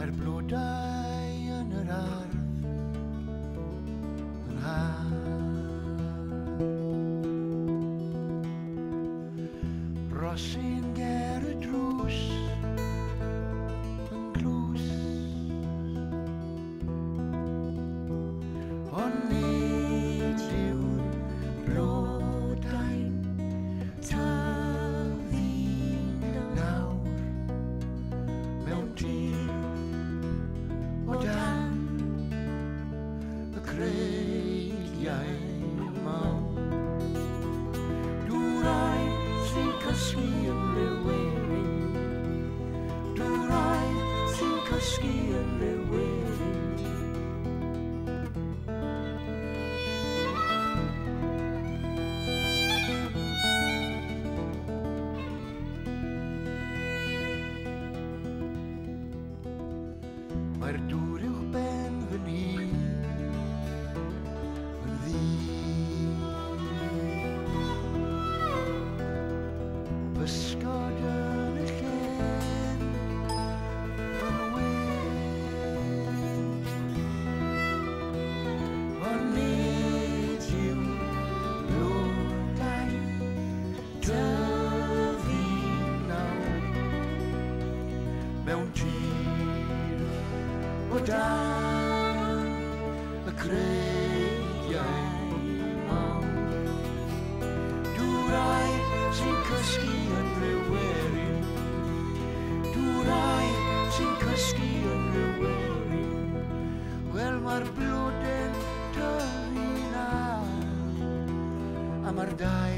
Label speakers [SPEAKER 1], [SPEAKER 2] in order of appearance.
[SPEAKER 1] Mae'r blodau yn yr ardd yn haf. Rosyn ger y drws yn glws, ond nid yw'r blodau'n tyfu nawr mewn tir o dan y creigiau mawr. Dŵr ai sy'n cysgu yn rywun, dŵr ai sy'n cysgu yn rywun. Mae'r dŵr uwch ben fy ni yn ddi, bysgod yn y llyn yn wyn, ond nid yw blodau'n tyfu nawr mewn tir o dan y creigiau mawr. Dŵr ai sy'n cysgu yn rywun, dŵr ai sy'n cysgu yn rywun. Wel, mae'r blodau'n tyfu nawr, a mae'r dau